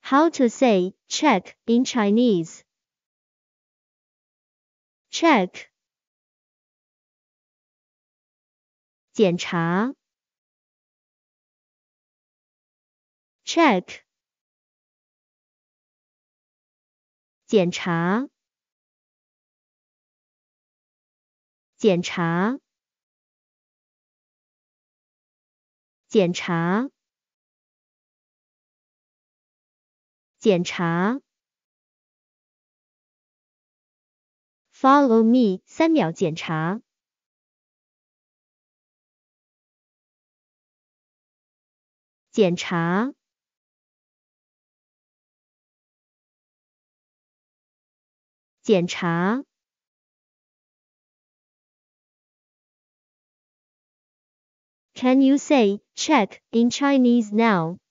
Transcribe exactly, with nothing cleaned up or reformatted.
How to say check in Chinese? Check. 检查。Check. 检查。检查。检查。检查。Follow me 三秒检查。检查。检查。Can you say check in Chinese now?